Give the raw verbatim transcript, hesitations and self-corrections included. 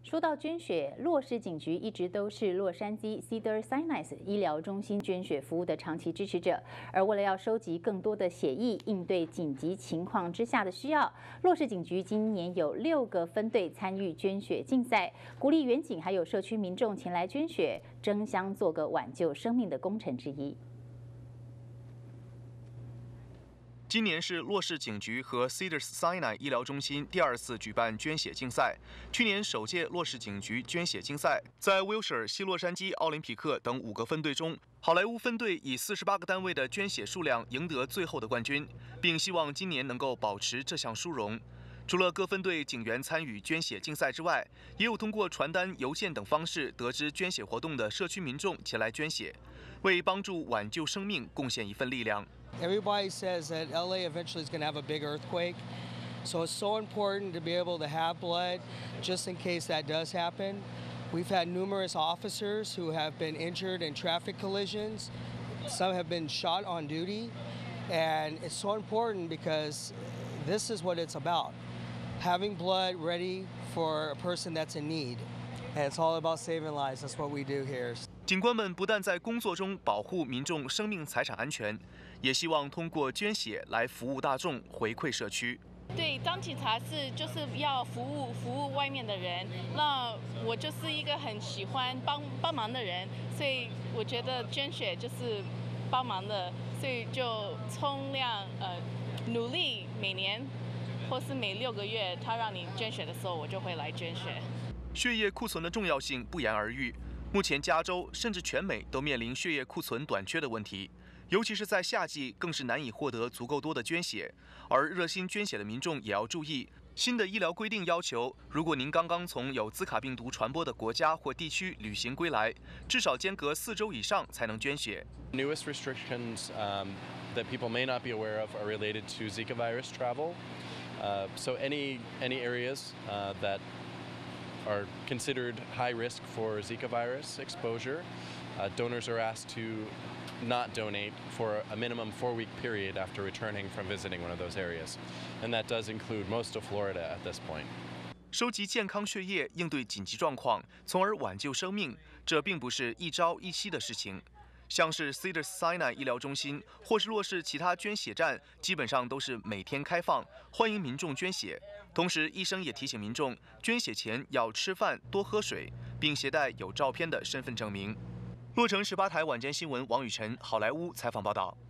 说到捐血，洛氏警局一直都是洛杉矶 Cedars-Sinai 医疗中心捐血服务的长期支持者。而为了要收集更多的血液，应对紧急情况之下的需要，洛氏警局今年有六个分队参与捐血竞赛，鼓励远警还有社区民众前来捐血，争相做个挽救生命的功臣之一。 今年是洛氏警局和 Cedars-Sinai 医疗中心第二次举办捐血竞赛。去年首届洛氏警局捐血竞赛，在威尔士、西洛杉矶、奥林匹克等五个分队中，好莱坞分队以四十八个单位的捐血数量赢得最后的冠军，并希望今年能够保持这项殊荣。 除了各分队警员参与捐血竞赛之外，也有通过传单、邮件等方式得知捐血活动的社区民众前来捐血，为帮助挽救生命贡献一份力量。 Everybody says that L A eventually is going to have a big earthquake, so it's so important to be able to have blood just in case that does happen. We've had numerous officers who have been injured in traffic collisions. Some have been shot on duty, and it's so important because this is what it's about. Having blood ready for a person that's in need. And it's all about saving lives. That's what we do here. 警官们不但在工作中保护民众生命财产安全，也希望通过捐血来服务大众，回馈社区。 对，当警察是就是要服务服务外面的人，那我就是一个很喜欢帮帮忙的人，所以我觉得捐血就是帮忙的，所以就冲量呃努力每年。 或是每六个月，他让你捐血的时候，我就会来捐血。 血液库存的重要性不言而喻。目前，加州甚至全美都面临血液库存短缺的问题，尤其是在夏季，更是难以获得足够多的捐血。而热心捐血的民众也要注意，新的医疗规定要求，如果您刚刚从有兹卡病毒传播的国家或地区旅行归来，至少间隔四周以上才能捐血。 Newest restrictions um, that people may not be aware of are related to Zika virus travel. Uh, so any any areas uh, that are considered high risk for Zika virus exposure, uh, donors are asked to not donate for a minimum four-week period after returning from visiting one of those areas, and that does include most of Florida at this point. 收集健康血液，应对紧急状况，从而挽救生命，这并不是一朝一夕的事情。 像是 Cedars-Sinai 医疗中心或是洛氏其他捐血站，基本上都是每天开放，欢迎民众捐血。同时，医生也提醒民众，捐血前要吃饭、多喝水，并携带有照片的身份证明。洛城十八台晚间新闻王雨晨，好莱坞采访报道。